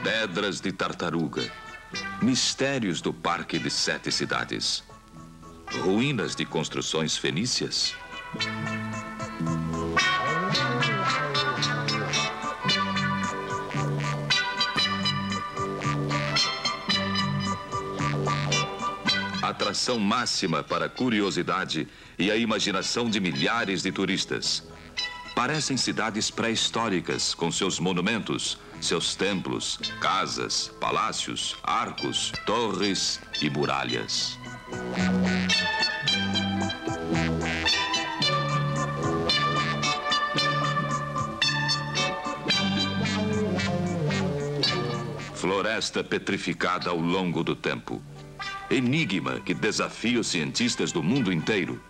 Pedras de tartaruga. Mistérios do Parque de 7 Cidades. Ruínas de construções fenícias. Atração máxima para a curiosidade e a imaginação de milhares de turistas. Parecem cidades pré-históricas, com seus monumentos, seus templos, casas, palácios, arcos, torres e muralhas. Floresta petrificada ao longo do tempo. Enigma que desafia os cientistas do mundo inteiro.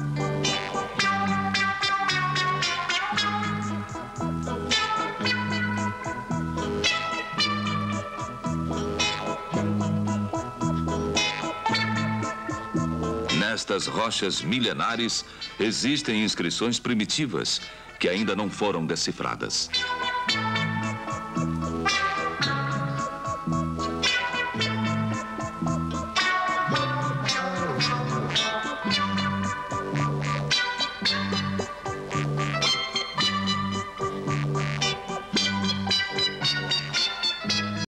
Nestas rochas milenares existem inscrições primitivas que ainda não foram decifradas.